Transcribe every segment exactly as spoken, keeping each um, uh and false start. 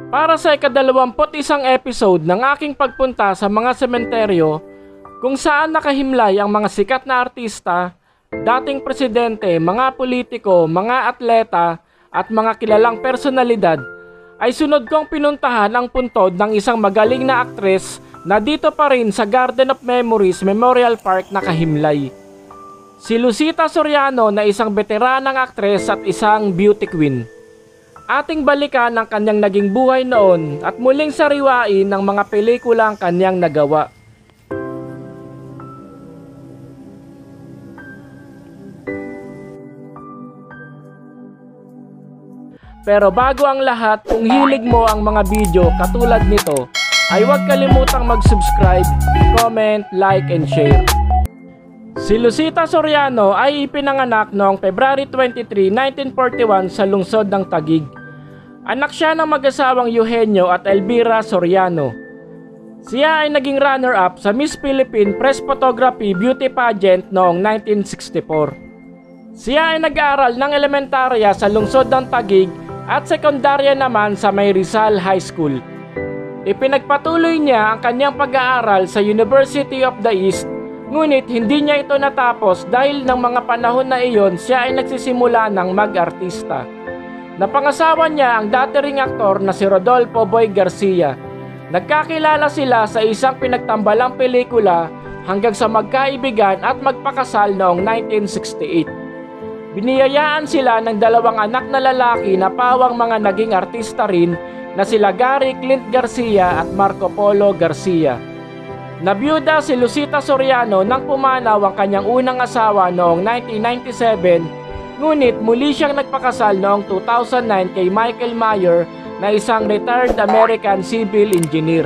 Para sa ikadalawamput isang episode ng aking pagpunta sa mga sementeryo kung saan nakahimlay ang mga sikat na artista, dating presidente, mga politiko, mga atleta at mga kilalang personalidad, ay sunod kong pinuntahan ang puntod ng isang magaling na aktres na dito pa rin sa Garden of Memories Memorial Park nakahimlay. Si Lucita Soriano na isang veteranang aktres at isang beauty queen. Ating balikan ang kanyang naging buhay noon at muling sariwain ng mga pelikulang kanyang nagawa. Pero bago ang lahat, kung hilig mo ang mga video katulad nito, ay huwag kalimutang mag-subscribe, comment, like, and share. Si Lucita Soriano ay ipinanganak noong February twenty-three, nineteen forty-one sa lungsod ng Taguig. Anak siya ng mag-asawang Eugenio at Elvira Soriano. Siya ay naging runner-up sa Miss Philippine Press Photography Beauty Pageant noong nineteen sixty-four. Siya ay nag-aaral ng elementarya sa lungsod ng Taguig at sekundarya naman sa May Rizal High School. Ipinagpatuloy niya ang kanyang pag-aaral sa University of the East, ngunit hindi niya ito natapos dahil ng mga panahon na iyon siya ay nagsisimula ng mag-artista. Napangasawa niya ang dati ring aktor na si Rodolfo Boy Garcia. Nagkakilala sila sa isang pinagtambalang pelikula hanggang sa magkaibigan at magpakasal noong nineteen sixty-eight. Biniyayaan sila ng dalawang anak na lalaki na pawang mga naging artista rin na sila Gary Clint Garcia at Marco Polo Garcia. Nabiyuda si Lucita Soriano nang pumanaw ang kanyang unang asawa noong nineteen ninety-seven, ngunit muli siyang nagpakasal noong two thousand nine kay Michael Mayer na isang retired American civil engineer.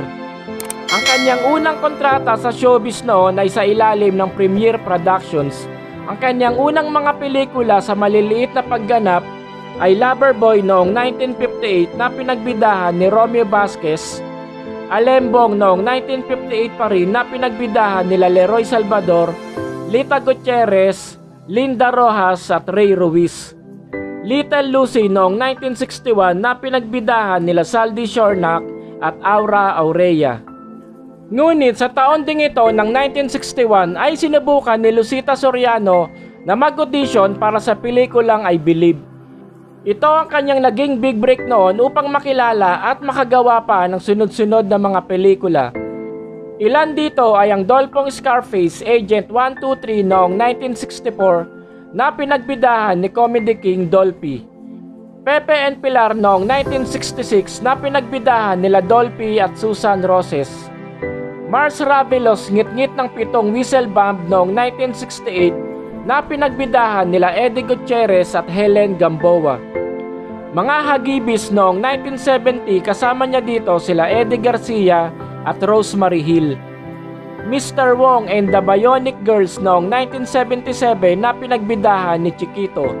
Ang kanyang unang kontrata sa showbiz noon ay sa ilalim ng Premier Productions. Ang kanyang unang mga pelikula sa maliliit na pagganap ay Loverboy noong nineteen fifty-eight na pinagbidahan ni Romeo Vasquez, Alembong noong nineteen fifty-eight pa rin na pinagbidahan nila Leroy Salvador, Lita Gutierrez, Linda Rojas at Ray Ruiz. Little Lucy noong nineteen sixty-one na pinagbidahan nila Saldi Shornack at Aura Aurea. Ngunit sa taon ding ito ng nineteen sixty-one ay sinubukan ni Lucita Soriano na mag-audition para sa pelikulang I Believe. Ito ang kanyang naging big break noon upang makilala at makagawa pa ng sunod-sunod na mga pelikula. Ilan dito ay ang Dolpong Scarface Agent one two three noong nineteen sixty-four na pinagbidahan ni Comedy King Dolphy. Pepe and Pilar noong nineteen sixty-six na pinagbidahan nila Dolphy at Susan Roses. Mars Ravelos Ngit-Ngit ng Pitong Whistle Bomb noong nineteen sixty-eight na pinagbidahan nila Eddie Gutierrez at Helen Gamboa. Mga Hagibis noong nineteen seventy kasama niya dito sila Eddie Garcia at Rosemary Hill. Mister Wong and the Bionic Girls noong nineteen seventy-seven na pinagbidahan ni Chiquito.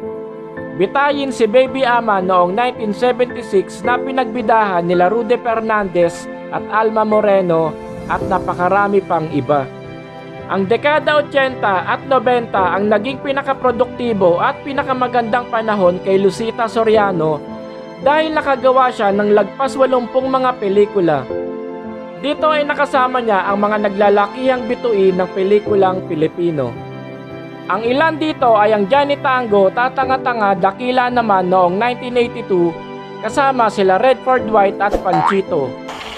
Bitayin si Baby Ama noong nineteen seventy-six na pinagbidahan nila Rudy Fernandez at Alma Moreno at napakarami pang iba. Ang dekada eighty at ninety ang naging pinakaproduktibo at pinakamagandang panahon kay Lucita Soriano dahil nakagawa siya ng lagpas walumpung mga pelikula. Dito ay nakasama niya ang mga naglalakihang bituin ng pelikulang Pilipino. Ang ilan dito ay ang Johnny Tango, Tatanga-Tanga, Dakila naman noong nineteen eighty-two kasama sila Redford White at Panchito.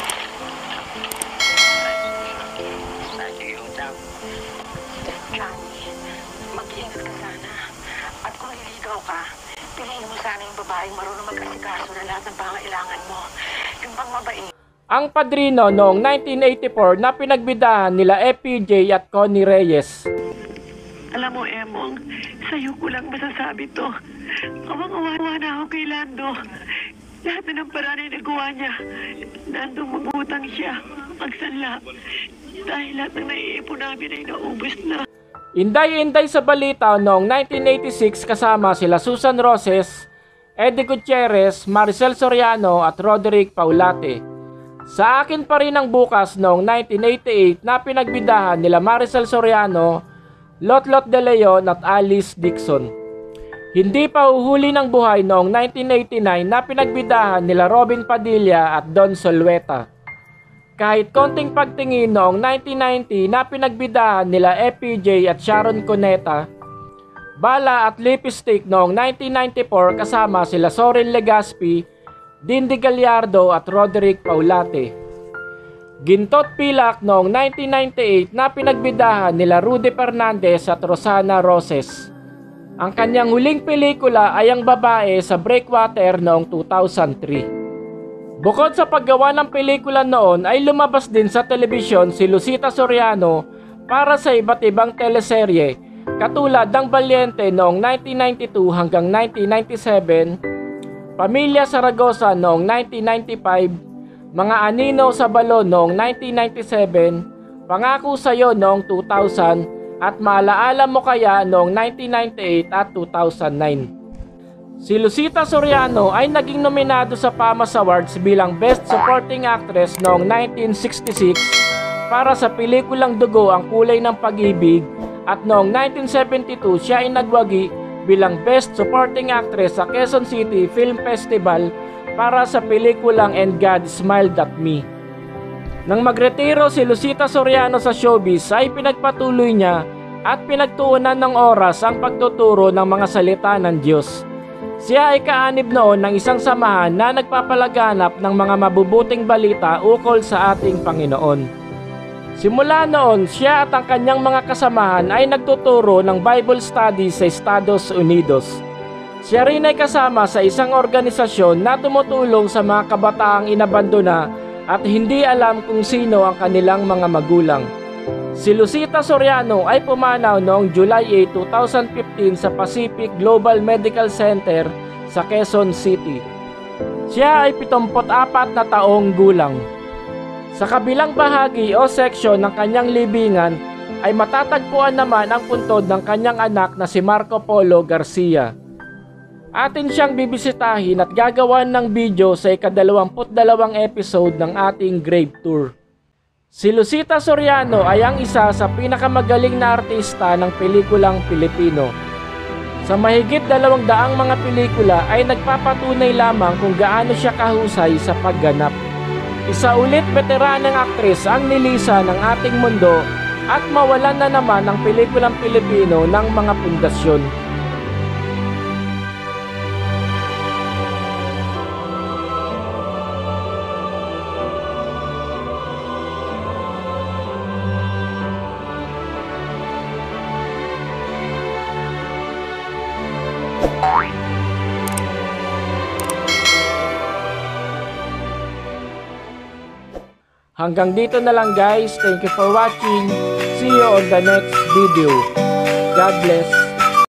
Mag-iingat ka sana. At kung iligaw ka, piliin mo sana yung babaeng marunong mag-asikaso na lahat ng pangailangan mo. Yung pang mabait. Ang Padrino noong nineteen eighty-four na pinagbidahan nila F P J at Connie Reyes. Alam mo, Emong, sa'yo ko lang masasabi to. Awang-awa na ako kay Lando. Lahat na ng paraan ay nagawa niya. Nandong mabutang siya, magsanla. Dahil lahat ng naiipon namin ay naubos na. Inday-inday sa balita noong nineteen eighty-six kasama sila Susan Roses, Eddie Gutierrez, Maricel Soriano at Roderick Paulate. Sa Akin Pa Rin Ang Bukas noong nineteen eighty-eight na pinagbidahan nila Maricel Soriano, Lotlot De Leon at Alice Dixon. Hindi pa uhuli ng buhay noong nineteen eighty-nine na pinagbidahan nila Robin Padilla at Don Zulueta. Kahit konting pagtingin noong nineteen ninety na pinagbidahan nila F P J at Sharon Cuneta, Bala at Lipstick noong nineteen ninety-four kasama sila Soren Legaspi, Dindi Gallardo at Roderick Paulate. Gintot Pilak noong nineteen ninety-eight na pinagbidahan nila Rudy Fernandez at Rosana Roses. Ang kanyang huling pelikula ay Ang Babae sa Breakwater noong two thousand three. Bukod sa paggawa ng pelikula noon ay lumabas din sa telebisyon si Lucita Soriano para sa iba't ibang teleserye katulad ng Valiente noong nineteen ninety-two hanggang nineteen ninety-seven, Pamilya Saragosa noong nineteen ninety-five, Mga Anino sa Balon noong nineteen ninety-seven, Pangako Sa'yo noong two thousand at Maalaala Mo Kaya noong nineteen ninety-eight at two thousand nine. Si Lucita Soriano ay naging nominado sa P A M A S Awards bilang Best Supporting Actress noong nineteen sixty-six para sa pelikulang Dugo Ang Kulay ng Pag-ibig at noong nineteen seventy-two siya ay nagwagi bilang Best Supporting Actress sa Quezon City Film Festival para sa pelikulang And God Smiled at Me. Nang magretiro si Lucita Soriano sa showbiz ay pinagpatuloy niya at pinagtuunan ng oras ang pagtuturo ng mga salita ng Diyos. Siya ay kaanib noon ng isang samahan na nagpapalaganap ng mga mabubuting balita ukol sa ating Panginoon. Simula noon, siya at ang kanyang mga kasamahan ay nagtuturo ng Bible study sa Estados Unidos. Siya rin ay kasama sa isang organisasyon na tumutulong sa mga kabataang inabandona at hindi alam kung sino ang kanilang mga magulang. Si Lucita Soriano ay pumanaw noong July eighth, two thousand fifteen sa Pacific Global Medical Center sa Quezon City. Siya ay pitongpot apat na taong gulang. Sa kabilang bahagi o seksyon ng kanyang libingan ay matatagpuan naman ang puntod ng kanyang anak na si Marco Polo Garcia. Atin siyang bibisitahin at gagawan ng video sa ikadalawamput dalawang episode ng ating Grave Tour. Si Lucita Soriano ay ang isa sa pinakamagaling na artista ng pelikulang Pilipino. Sa mahigit dalawang daang mga pelikula ay nagpapatunay lamang kung gaano siya kahusay sa pagganap. Isa ulit veteranang aktres ang nilisa ng ating mundo at mawalan na naman ang pelikulang Pilipino ng mga pundasyon. Hanggang dito na lang guys. Thank you for watching. See you on the next video. God bless.